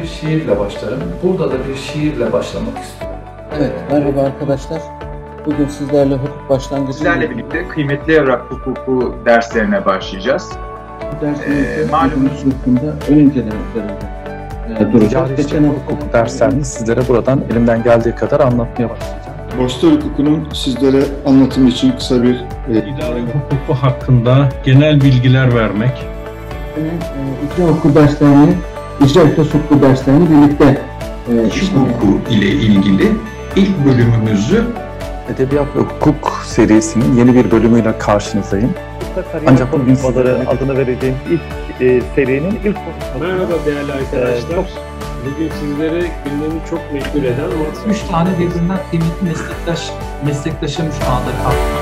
bir şiirle başlarım. Burada da bir şiirle başlamak istiyorum. Evet, merhaba arkadaşlar. Bugün sizlerle hukuk başlangıcı... Sizlerle birlikte kıymetli evrak hukuku derslerine başlayacağız. Bu dersimizde malumunuz hukukunda ön incelemeklerinde duracağız. Geçen hukuk derslerini sizlere buradan elimden geldiği kadar anlatmaya başlayacağım. Borçlar hukukunun sizlere anlatımı için kısa bir İdare hukuku hakkında genel bilgiler vermek. İcra hukuku derslerini, icra hukuku derslerini birlikte İş hukuku ile ilgili ilk bölümümüzü Edebiyat ve Hukuk serisinin yeni bir bölümüyle karşınızdayım. Ancak bugün sizlere adını vereceğim ilk serinin ilk Merhaba değerli arkadaşlar. Bugün sizlere gündemi çok meşgul eden ama 3 tane birbirinden kıymetli meslektaşım şu anda kalktı.